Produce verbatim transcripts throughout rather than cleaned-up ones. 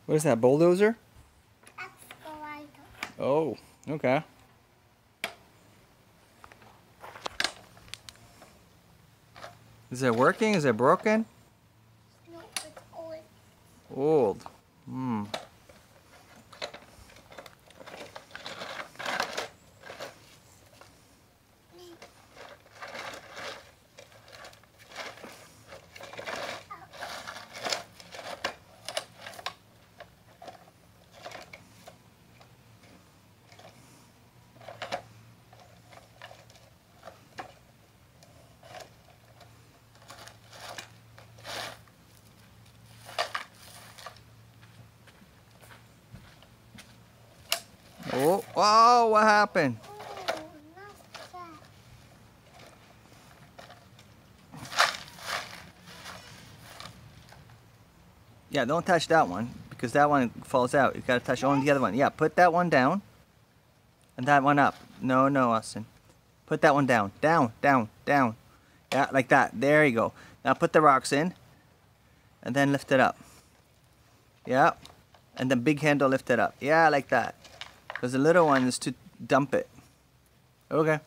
What is that, bulldozer? Excavator. Oh, okay. Is it working? Is it broken? No, it's old. Old. Hmm. Oh, wow, what happened? Oh, not that. Yeah, don't touch that one because that one falls out. You gotta touch only the other one. Yeah, put that one down and that one up. No, no, Austin. Put that one down. Down, down, down. Yeah, like that. There you go. Now put the rocks in and then lift it up. Yeah. And the big handle lift it up. Yeah, like that. Because the little one is to dump it. Okay.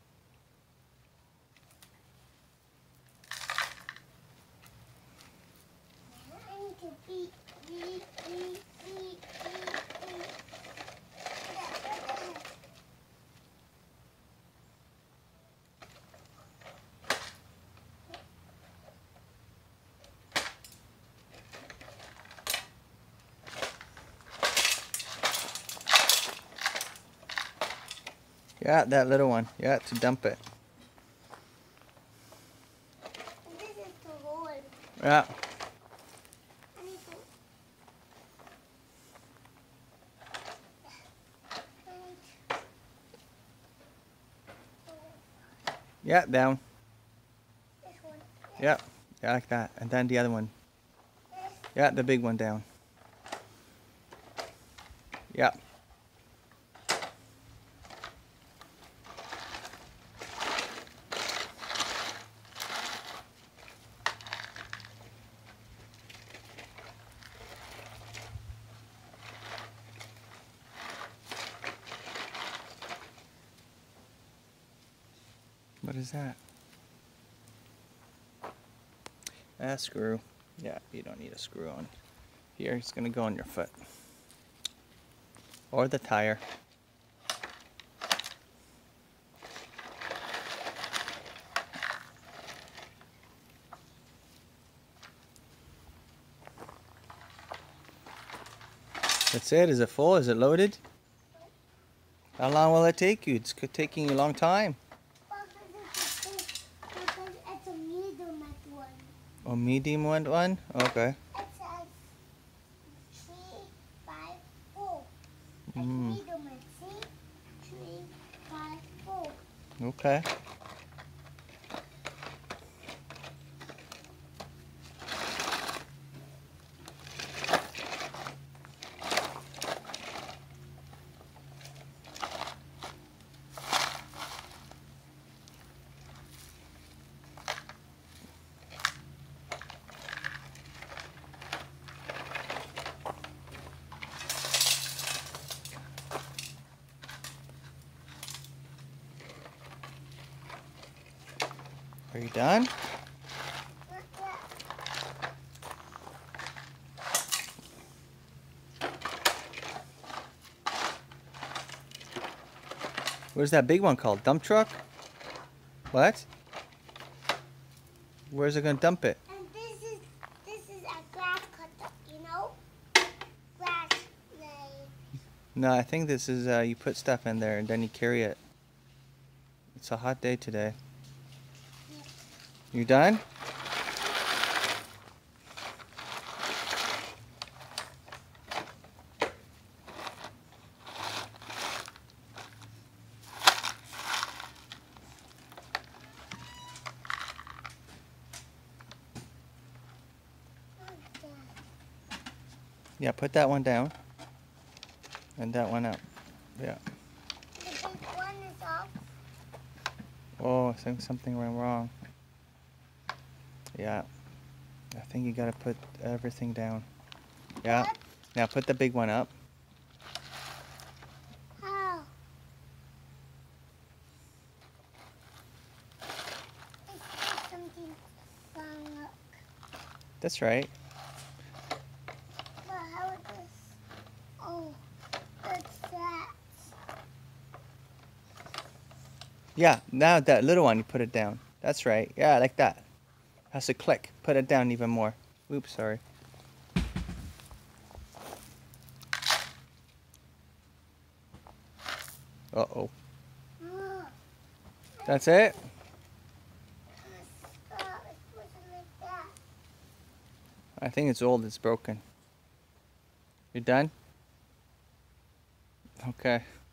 I need to beat, beat, beat, beat, beat, beat. Yeah, that little one. Yeah, to dump it. This is the hole. Yeah. I need to. I need to. Yeah, down. This one. Yeah. Yeah, like that. And then the other one. This. Yeah, the big one down. Yeah. What is that? A screw. Yeah, you don't need a screw on. Here, it's gonna go on your foot. Or the tire. That's it. Is it full? Is it loaded? How long will it take you? It's c- taking you a long time. Because it's a medium one. A medium one? one? Okay. It says three, five, four. It's Mm. medium one. See? Three, five, four. Okay. Are you done? Not yet. Where's that big one called? Dump truck? What? Where's it gonna dump it? And this is this is a grass cutter, you know? Grass lay. No, I think this is, uh, you put stuff in there and then you carry it. It's a hot day today. You done? Yeah, put that one down. And that one up. Yeah. The big one is up. Oh, I think something went wrong. Yeah. I think you gotta put everything down. Yeah. Now put the big one up. How? It's something wrong. Look. That's right. But how is this? Oh, that's that. Yeah, now that little one, you put it down. That's right. Yeah, like that. Has to click. Put it down even more. Oops, sorry. Uh-oh. Oh, That's it? stop. It wasn't like that. I think it's old. It's broken. You done? Okay.